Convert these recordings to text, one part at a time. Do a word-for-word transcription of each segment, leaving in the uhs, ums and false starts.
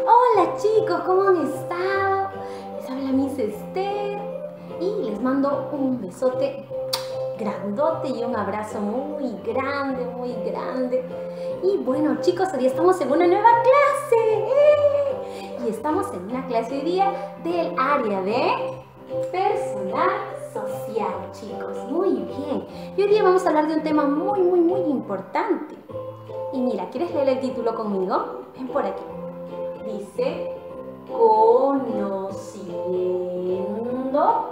Hola chicos, ¿cómo han estado? Les habla Miss Esther y les mando un besote grandote y un abrazo muy grande, muy grande. Y bueno chicos, hoy estamos en una nueva clase. ¡Eh! Y estamos en una clase hoy día del área de personal social, chicos. Muy bien. Y hoy día vamos a hablar de un tema muy, muy, muy importante. Y mira, ¿quieres leer el título conmigo? Ven por aquí. Dice, conociendo.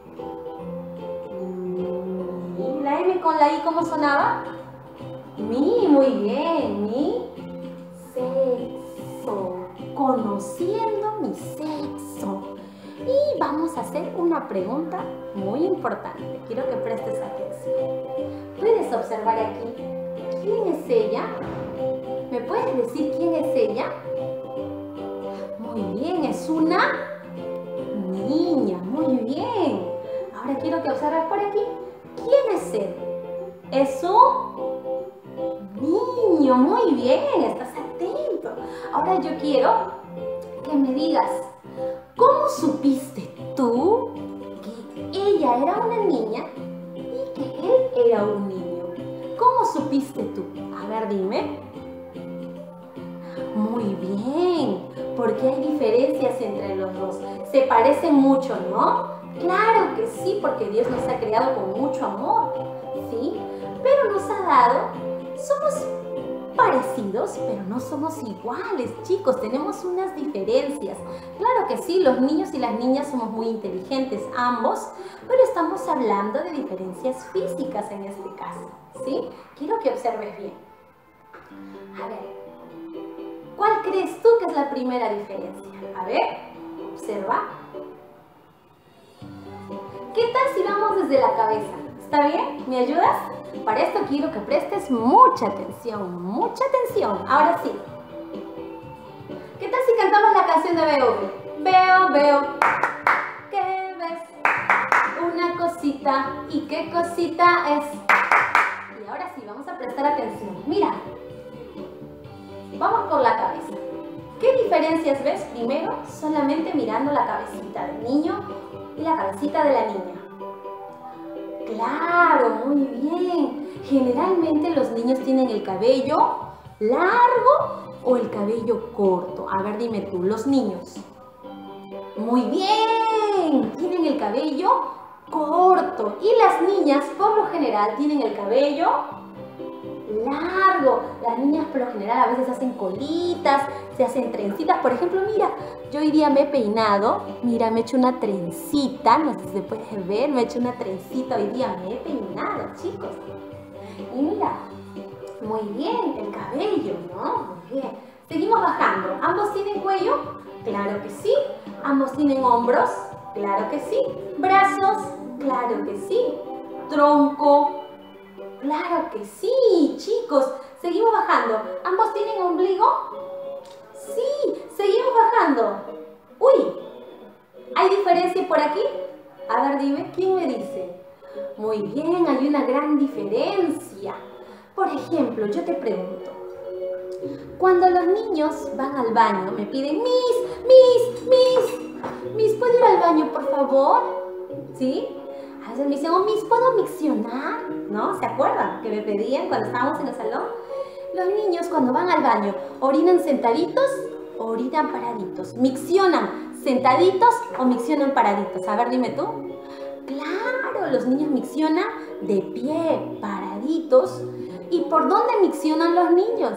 ¿Y la M con la I cómo sonaba? Mi, muy bien, mi sexo. Conociendo mi sexo. Y vamos a hacer una pregunta muy importante. Quiero que prestes atención. Puedes observar aquí, ¿quién es ella? ¿Me puedes decir quién es ella? Muy bien, es una niña, muy bien. Ahora quiero que observes por aquí, ¿quién es él? Es un niño, muy bien, estás atento. Ahora yo quiero que me digas, ¿cómo supiste tú que ella era una niña y que él era un niño? ¿Cómo supiste tú? A ver, dime. Muy bien, porque hay diferencias entre los dos. Se parecen mucho, ¿no? Claro que sí, porque Dios nos ha creado con mucho amor, ¿sí? Pero nos ha dado, somos parecidos, pero no somos iguales, chicos, tenemos unas diferencias. Claro que sí, los niños y las niñas somos muy inteligentes, ambos, pero estamos hablando de diferencias físicas en este caso, ¿sí? Quiero que observes bien. A ver, ¿cuál crees tú que es la primera diferencia? A ver, observa. ¿Qué tal si vamos desde la cabeza? ¿Está bien? ¿Me ayudas? Para esto quiero que prestes mucha atención, mucha atención. Ahora sí. ¿Qué tal si cantamos la canción de Veo? Veo, veo. ¿Qué ves? Una cosita. ¿Y qué cosita es? Y ahora sí, vamos a prestar atención. Mira. Vamos por la cabeza. ¿Qué diferencias ves? Primero, solamente mirando la cabecita del niño y la cabecita de la niña. Claro, muy bien. Generalmente los niños tienen el cabello largo o el cabello corto. A ver, dime tú, los niños. Muy bien, tienen el cabello corto. Y las niñas, por lo general, tienen el cabello largo. Las niñas por lo general a veces hacen colitas, se hacen trencitas. Por ejemplo, mira, yo hoy día me he peinado, mira, me he hecho una trencita, no sé si se puede ver, me he hecho una trencita, hoy día me he peinado, chicos. Y mira, muy bien, el cabello, ¿no? Muy bien. Seguimos bajando. ¿Ambos tienen cuello? Claro que sí. ¿Ambos tienen hombros? Claro que sí. ¿Brazos? Claro que sí. ¿Tronco? Claro que sí, chicos. Seguimos bajando. ¿Ambos tienen ombligo? Sí, seguimos bajando. Uy, ¿hay diferencia por aquí? A ver, dime, ¿quién me dice? Muy bien, hay una gran diferencia. Por ejemplo, yo te pregunto. Cuando los niños van al baño, me piden, Miss, Miss, Miss, Miss, ¿puedo ir al baño, por favor? ¿Sí? A veces me dicen, oh, Miss, ¿puedo miccionar? ¿No? ¿Se acuerdan que me pedían cuando estábamos en el salón? Los niños cuando van al baño, ¿orinan sentaditos o orinan paraditos? ¿Miccionan sentaditos o miccionan paraditos? A ver, dime tú. Claro, los niños miccionan de pie, paraditos. ¿Y por dónde miccionan los niños?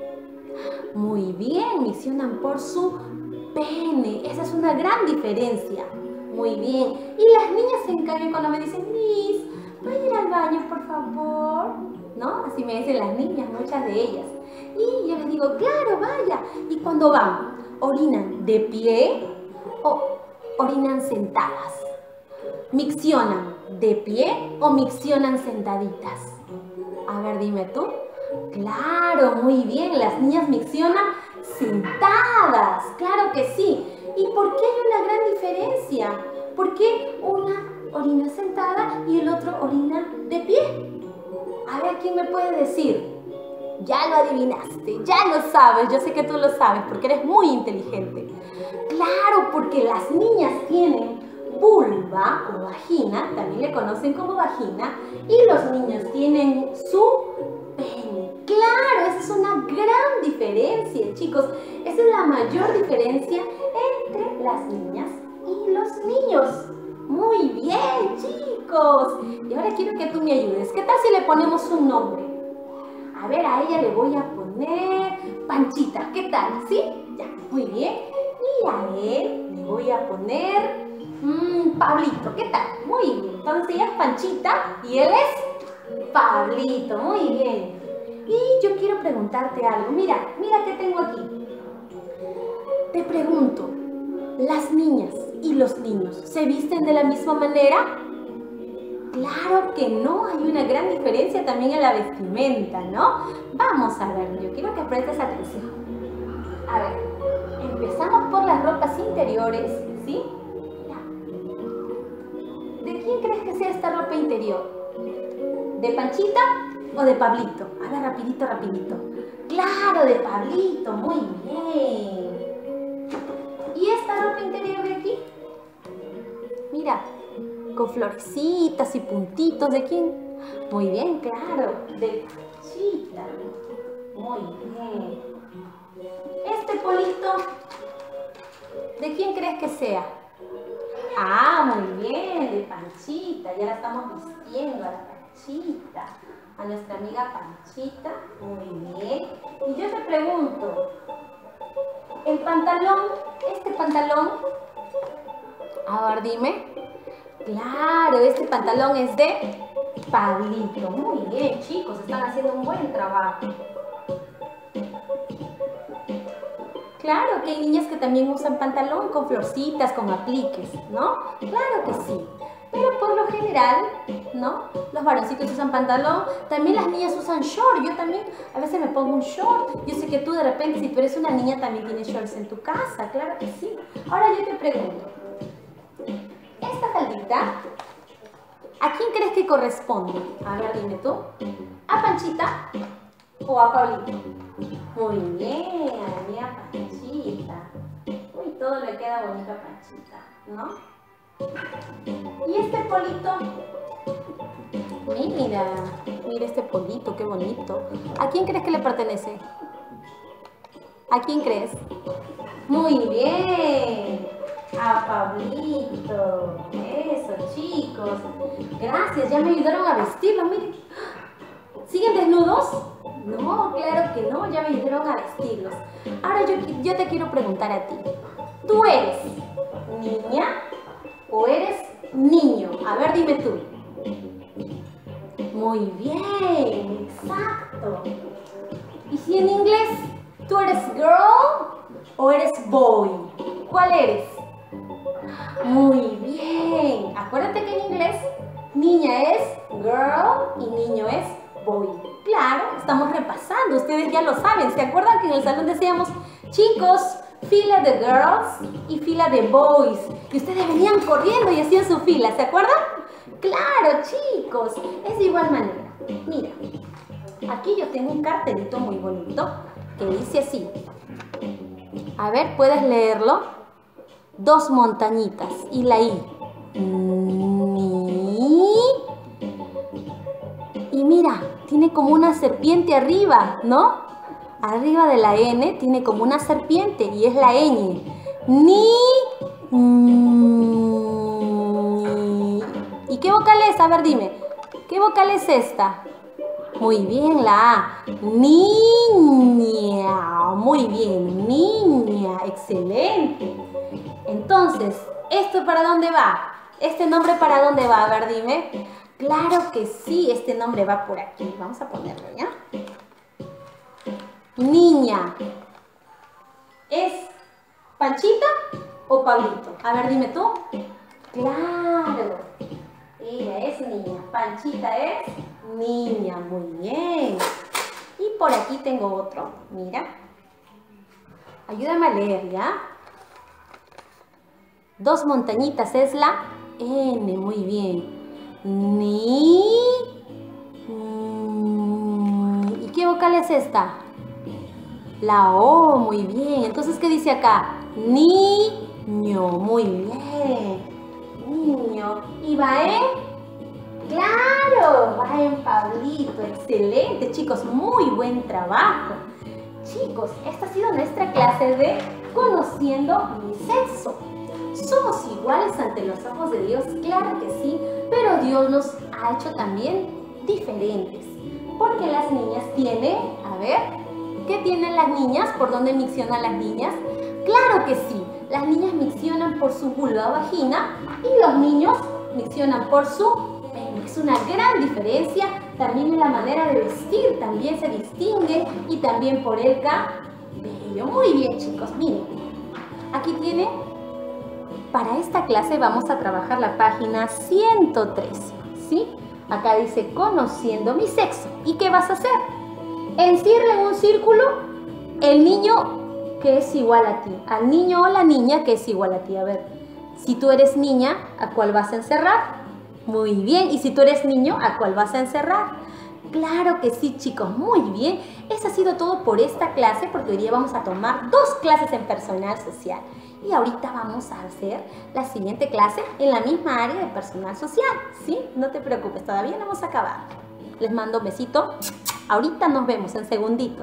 Muy bien, miccionan por su pene. Esa es una gran diferencia. Muy bien. Y las niñas, en cambio, cuando me dicen, Miss, ¿puedo ir al baño, por favor? ¿No? Así me dicen las niñas, muchas de ellas. Y yo les digo, claro, vaya. ¿Y cuando van? ¿Orinan de pie o orinan sentadas? ¿Miccionan de pie o miccionan sentaditas? A ver, dime tú. Claro, muy bien. Las niñas miccionan sentadas. Claro que sí. ¿Y por qué hay una gran diferencia? ¿Por qué una orina sentada y el otro orina de pie? A ver, ¿quién me puede decir? Ya lo adivinaste, ya lo sabes, yo sé que tú lo sabes porque eres muy inteligente. Claro, porque las niñas tienen vulva o vagina, también le conocen como vagina, y los niños tienen su pene. Claro, esa es una gran diferencia, chicos. Esa es la mayor diferencia entre las niñas y los niños. Muy bien, chicos. Y ahora quiero que tú me ayudes. ¿Qué tal si le ponemos un nombre? A ver, a ella le voy a poner Panchita. ¿Qué tal? ¿Sí? Ya, muy bien. Y a él le voy a poner mmm, Pablito. ¿Qué tal? Muy bien. Entonces ella es Panchita y él es Pablito. Muy bien. Y yo quiero preguntarte algo. Mira, mira qué tengo aquí. Te pregunto, ¿las niñas y los niños se visten de la misma manera? Claro que no, hay una gran diferencia también en la vestimenta, ¿no? Vamos a ver, yo quiero que prestes atención. A ver, empezamos por las ropas interiores, ¿sí? Mira. ¿De quién crees que sea esta ropa interior? ¿De Panchita o de Pablito? A ver, rapidito, rapidito. ¡Claro, de Pablito! Muy bien. ¿Y esta ropa interior de aquí? Mira, con florecitas y puntitos. ¿De quién? Muy bien, claro, de Panchita. Muy bien. Este polito, ¿de quién crees que sea? Ah, muy bien, de Panchita. Ya la estamos vistiendo a la Panchita, a nuestra amiga Panchita. Muy bien. Y yo te pregunto, el pantalón, este pantalón, a ver, dime. Claro, este pantalón es de Pablito. Muy bien, chicos, están haciendo un buen trabajo. Claro que hay niñas que también usan pantalón con florcitas, con apliques, ¿no? Claro que sí. Pero por lo general, ¿no? Los varoncitos usan pantalón. También las niñas usan short. Yo también a veces me pongo un short. Yo sé que tú de repente, si tú eres una niña, también tienes shorts en tu casa. Claro que sí. Ahora yo te pregunto. Esta faldita, ¿a quién crees que corresponde? A ver, dime tú. ¿A Panchita o a Pablito? Muy bien, a la mía Panchita. Uy, todo le queda bonito a Panchita, ¿no? ¿Y este polito? Mira, mira este polito, qué bonito. ¿A quién crees que le pertenece? ¿A quién crees? Muy bien. A Pablito. Eso, chicos. Gracias, ya me ayudaron a vestirlo, miren. ¿Siguen desnudos? No, claro que no, ya me ayudaron a vestirlos. Ahora yo, yo te quiero preguntar a ti. ¿Tú eres niña o eres niño? A ver, dime tú. Muy bien, exacto. ¿Y si en inglés tú eres girl o eres boy? ¿Cuál eres? Muy bien. Acuérdate que en inglés niña es girl y niño es boy. Claro, estamos repasando. Ustedes ya lo saben. ¿Se acuerdan que en el salón decíamos, chicos, fila de girls y fila de boys? Y ustedes venían corriendo y hacían su fila. ¿Se acuerdan? Claro, chicos. Es de igual manera. Mira, aquí yo tengo un cartelito muy bonito que dice así. A ver, ¿puedes leerlo? Dos montañitas y la I. Ni. Y mira, tiene como una serpiente arriba, ¿no? Arriba de la N tiene como una serpiente y es la ñ. Ni. Ni. ¿Y qué vocal es? A ver, dime. ¿Qué vocal es esta? Muy bien, la A. Niña. Muy bien, niña. Excelente. Entonces, ¿esto para dónde va? ¿Este nombre para dónde va? A ver, dime. Claro que sí, este nombre va por aquí. Vamos a ponerlo, ¿ya? Niña. ¿Es Panchita o Pablito? A ver, dime tú. Claro. Ella es niña. Panchita es niña. Muy bien. Y por aquí tengo otro. Mira. Ayúdame a leer, ¿ya? Dos montañitas es la N. Muy bien. Ni. ¿Y qué ¿qué vocal es esta? La O, muy bien. Entonces, ¿qué dice acá? Niño, muy bien. Niño. ¿Y va en? ¡Claro! Va en Pablito. Excelente, chicos. Muy buen trabajo. Chicos, esta ha sido nuestra clase de Conociendo mi sexo. ¿Somos iguales ante los ojos de Dios? Claro que sí, pero Dios nos ha hecho también diferentes. Porque las niñas tienen, a ver, ¿qué tienen las niñas? ¿Por dónde miccionan las niñas? Claro que sí, las niñas miccionan por su vulva o vagina y los niños miccionan por su pene. Es una gran diferencia. También en la manera de vestir también se distingue y también por el cabello. Muy bien, chicos, miren, aquí tiene. Para esta clase vamos a trabajar la página ciento tres, ¿sí? Acá dice Conociendo mi sexo. ¿Y qué vas a hacer? Encierra en un círculo el niño que es igual a ti, al niño o la niña que es igual a ti. A ver, si tú eres niña, ¿a cuál vas a encerrar? Muy bien. ¿Y si tú eres niño, a cuál vas a encerrar? Claro que sí, chicos, muy bien. Eso ha sido todo por esta clase, porque hoy día vamos a tomar dos clases en personal social. Y ahorita vamos a hacer la siguiente clase en la misma área de personal social, ¿sí? No te preocupes, todavía no hemos acabado. Les mando un besito. Ahorita nos vemos en segunditos.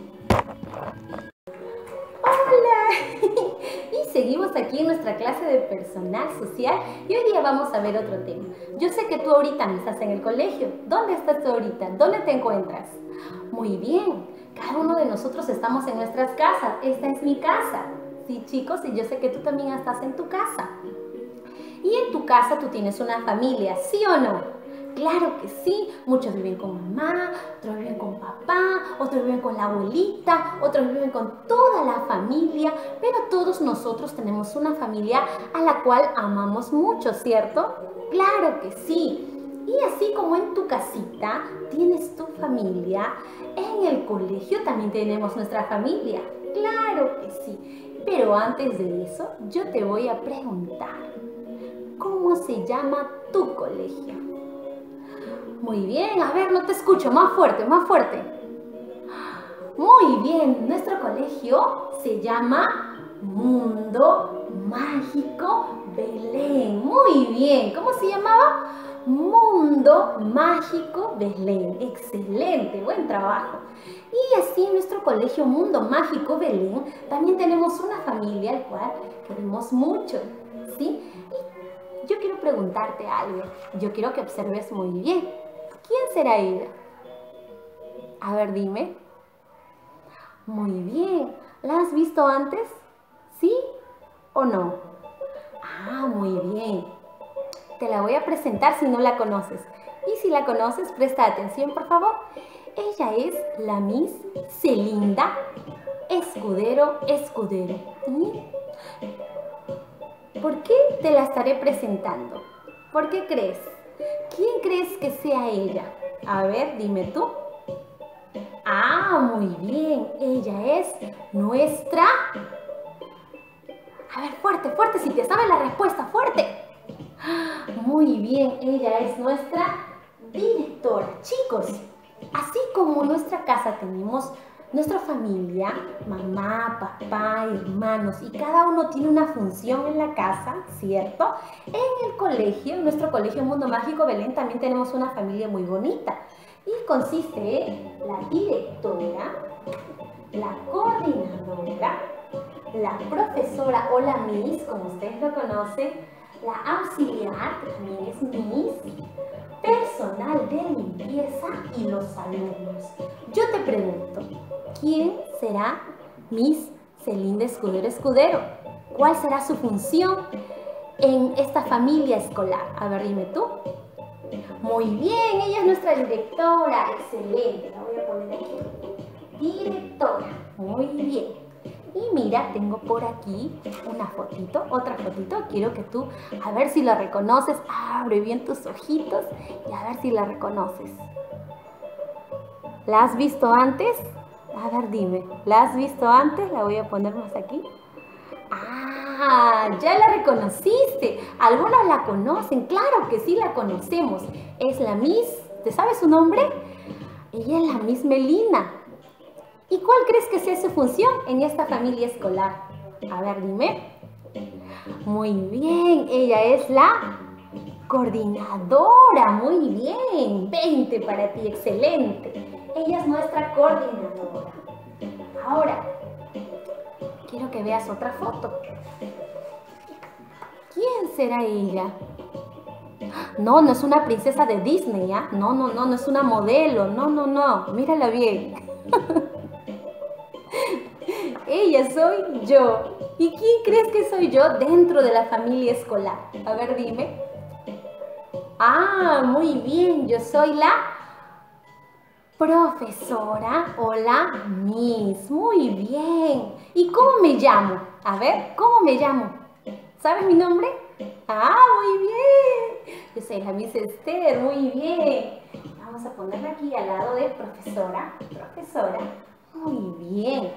¡Hola! Y seguimos aquí en nuestra clase de personal social y hoy día vamos a ver otro tema. Yo sé que tú ahorita no estás en el colegio. ¿Dónde estás tú ahorita? ¿Dónde te encuentras? Muy bien. Cada uno de nosotros estamos en nuestras casas. Esta es mi casa. Sí, chicos, y yo sé que tú también estás en tu casa. Y en tu casa tú tienes una familia, ¿sí o no? Claro que sí. Muchos viven con mamá, otros viven con papá, otros viven con la abuelita, otros viven con toda la familia, pero todos nosotros tenemos una familia a la cual amamos mucho, ¿cierto? Claro que sí. Y así como en tu casita tienes tu familia, en el colegio también tenemos nuestra familia. Claro que sí. Pero antes de eso, yo te voy a preguntar, ¿cómo se llama tu colegio? Muy bien, a ver, no te escucho, más fuerte, más fuerte. Muy bien, nuestro colegio se llama Mundo Mágico Belén. Muy bien, ¿cómo se llamaba? Mundo Mágico Belén. Excelente, buen trabajo. Y así en nuestro colegio Mundo Mágico Belén también tenemos una familia al cual queremos mucho, ¿sí? Y yo quiero preguntarte algo. Yo quiero que observes muy bien. ¿Quién será ella? A ver, dime. Muy bien. ¿La has visto antes? ¿Sí o no? Ah, muy bien. Te la voy a presentar si no la conoces. Y si la conoces, presta atención, por favor. Ella es la Miss Celinda Escudero Escudero. ¿Y por qué te la estaré presentando? ¿Por qué crees? ¿Quién crees que sea ella? A ver, dime tú. Ah, muy bien. Ella es nuestra... A ver, fuerte, fuerte, si te sabes la respuesta, fuerte. Muy bien, ella es nuestra directora. Chicos, así como en nuestra casa tenemos nuestra familia, mamá, papá, hermanos, y cada uno tiene una función en la casa, ¿cierto? En el colegio, en nuestro colegio Mundo Mágico Belén, también tenemos una familia muy bonita. Y consiste en la directora, la coordinadora, la profesora o la Miss, como ustedes lo conocen, la auxiliar, que también es Miss, personal de limpieza y los alumnos. Yo te pregunto, ¿quién será Miss Celinda Escudero Escudero? ¿Cuál será su función en esta familia escolar? A ver, dime tú. Muy bien, ella es nuestra directora. Excelente, la voy a poner aquí. Directora, muy bien. Y mira, tengo por aquí una fotito, otra fotito. Quiero que tú, a ver si la reconoces. Abre bien tus ojitos y a ver si la reconoces. ¿La has visto antes? A ver, dime, ¿la has visto antes? La voy a poner más aquí. ¡Ah! Ya la reconociste. Algunos la conocen. Claro que sí la conocemos. Es la Miss. ¿Te sabes su nombre? Ella es la Miss Melina. ¿Y cuál crees que sea su función en esta familia escolar? A ver, dime. Muy bien, ella es la coordinadora. Muy bien, veinte para ti, excelente. Ella es nuestra coordinadora. Ahora, quiero que veas otra foto. ¿Quién será ella? No, no es una princesa de Disney, ¿ah? No, no, no, no es una modelo. No, no, no, mírala bien. Ella soy yo. ¿Y quién crees que soy yo dentro de la familia escolar? A ver, dime. Ah, muy bien, yo soy la profesora o la Miss. Muy bien. ¿Y cómo me llamo? A ver, ¿cómo me llamo? ¿Sabes mi nombre? Ah, muy bien. Yo soy la Miss Esther, muy bien. Vamos a ponerla aquí al lado de profesora. Profesora. Muy bien.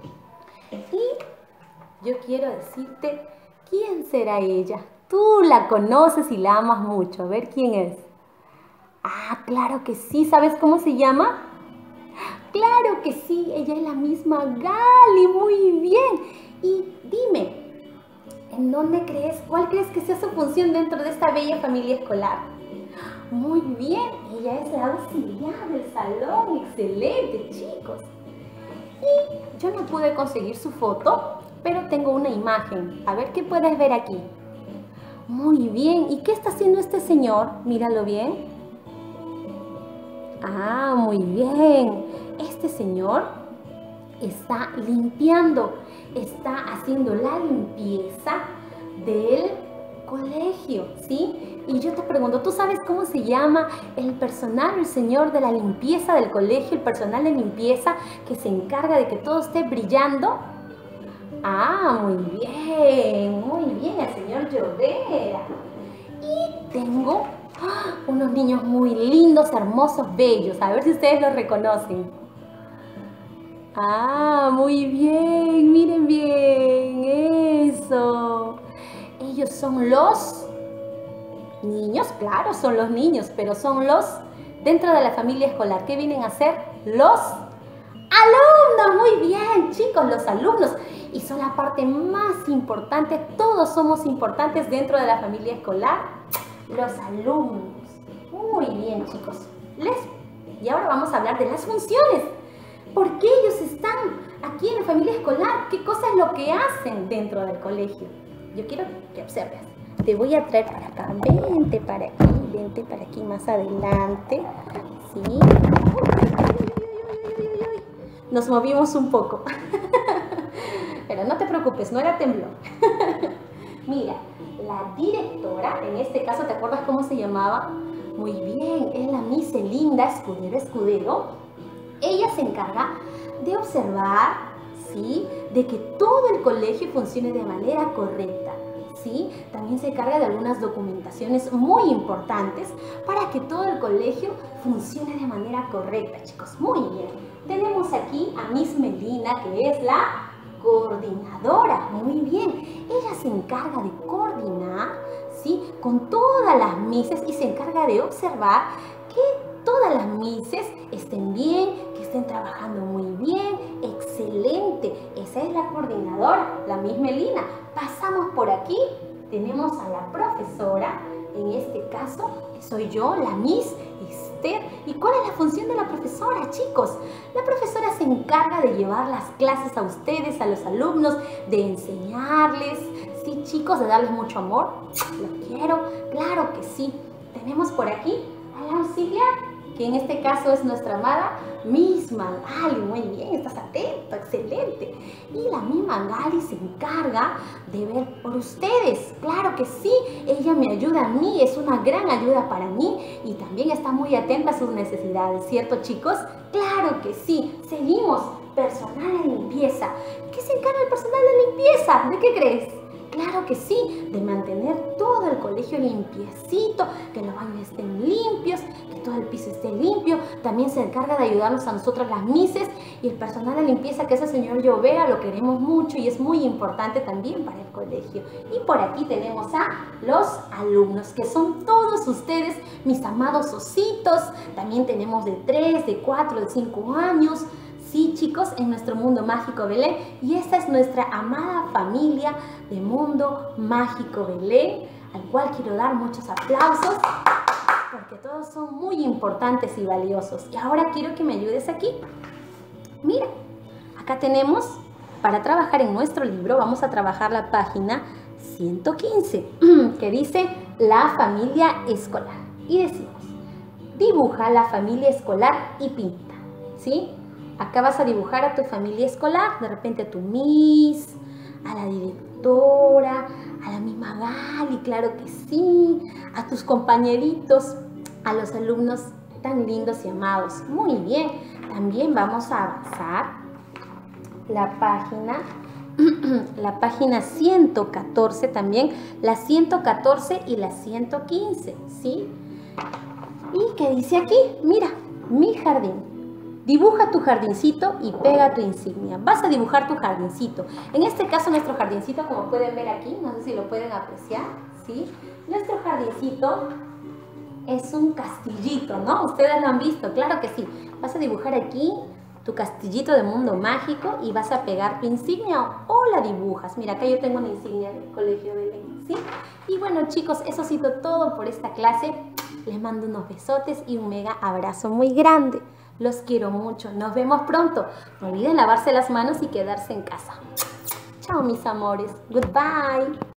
Y yo quiero decirte, ¿quién será ella? Tú la conoces y la amas mucho. A ver, ¿quién es? Ah, claro que sí. ¿Sabes cómo se llama? Claro que sí. Ella es la misma Gali. Muy bien. Y dime, ¿en dónde crees? ¿Cuál crees que sea su función dentro de esta bella familia escolar? Muy bien. Ella es la auxiliar del salón. Excelente, chicos. Y yo no pude conseguir su foto, pero tengo una imagen. A ver, ¿qué puedes ver aquí? Muy bien. ¿Y qué está haciendo este señor? Míralo bien. Ah, muy bien. Este señor está limpiando, está haciendo la limpieza del colegio, ¿sí? Y yo te pregunto, ¿tú sabes cómo se llama el personal, el señor de la limpieza del colegio, el personal de limpieza que se encarga de que todo esté brillando? Ah, muy bien, muy bien, el señor Llovera. Y tengo ¡ah! unos niños muy lindos, hermosos, bellos. A ver si ustedes los reconocen. Ah, muy bien, miren bien, eso. Ellos son los niños, claro, son los niños, pero son los, dentro de la familia escolar, ¿qué vienen a ser? Los alumnos. Muy bien, chicos, los alumnos. Y son la parte más importante, todos somos importantes dentro de la familia escolar, los alumnos. Muy bien, chicos. Les... Y ahora vamos a hablar de las funciones. ¿Por qué ellos están aquí en la familia escolar? ¿Qué cosa es lo que hacen dentro del colegio? Yo quiero que observes. Te voy a traer para acá. Vente para aquí, vente para aquí más adelante. ¿Sí? Nos movimos un poco. Pero no te preocupes, no era temblor. Mira, la directora, en este caso, ¿te acuerdas cómo se llamaba? Muy bien, es la Miss Elinda Escudero Escudero. Ella se encarga de observar, ¿sí?, de que todo el colegio funcione de manera correcta, ¿sí? También se encarga de algunas documentaciones muy importantes para que todo el colegio funcione de manera correcta, chicos. Muy bien. Tenemos aquí a Miss Melina, que es la coordinadora. Muy bien. Ella se encarga de coordinar, ¿sí?, con todas las misses y se encarga de observar que todas las misses estén bien, que estén trabajando muy bien. Excelente. Esa es la coordinadora, la Miss Melina. Pasamos por aquí. Tenemos a la profesora. En este caso, soy yo, la Miss Esther. ¿Y cuál es la función de la profesora, chicos? La profesora se encarga de llevar las clases a ustedes, a los alumnos, de enseñarles, ¿sí, chicos? De darles mucho amor. ¿Los quiero? Claro que sí. Tenemos por aquí a la auxiliar, que en este caso es nuestra amada Miss Magali. Muy bien, estás atento, excelente. Y la Miss Magali se encarga de ver por ustedes. Claro que sí, ella me ayuda a mí, es una gran ayuda para mí y también está muy atenta a sus necesidades, ¿cierto, chicos? Claro que sí. Seguimos, personal de limpieza. ¿Qué se encarga el personal de limpieza? ¿De qué crees? Claro que sí, de mantener todo el colegio limpiecito, que los baños estén limpios, que todo el piso esté limpio. También se encarga de ayudarnos a nosotras las mises y el personal de limpieza, que es el señor Llovera, lo queremos mucho y es muy importante también para el colegio. Y por aquí tenemos a los alumnos, que son todos ustedes, mis amados ositos. También tenemos de tres, de cuatro, de cinco años. Sí, chicos, en nuestro Mundo Mágico Belén, y esta es nuestra amada familia de Mundo Mágico Belén, al cual quiero dar muchos aplausos porque todos son muy importantes y valiosos. Y ahora quiero que me ayudes aquí. Mira, acá tenemos, para trabajar en nuestro libro, vamos a trabajar la página ciento quince, que dice la familia escolar. Y decimos, dibuja la familia escolar y pinta, ¿sí? Acá vas a dibujar a tu familia escolar, de repente a tu Miss, a la directora, a la misma Gali, claro que sí, a tus compañeritos, a los alumnos tan lindos y amados. Muy bien, también vamos a avanzar la página, la página ciento catorce también, la ciento catorce y la ciento quince, ¿sí? ¿Y qué dice aquí? Mira, mi jardín. Dibuja tu jardincito y pega tu insignia. Vas a dibujar tu jardincito. En este caso, nuestro jardincito, como pueden ver aquí, no sé si lo pueden apreciar, ¿sí? Nuestro jardincito es un castillito, ¿no? Ustedes lo han visto, claro que sí. Vas a dibujar aquí tu castillito de Mundo Mágico y vas a pegar tu insignia o la dibujas. Mira, acá yo tengo una insignia del Colegio Belén, ¿sí? Y bueno, chicos, eso ha sido todo por esta clase. Les mando unos besotes y un mega abrazo muy grande. Los quiero mucho. Nos vemos pronto. No olviden lavarse las manos y quedarse en casa. Chao, mis amores. Goodbye.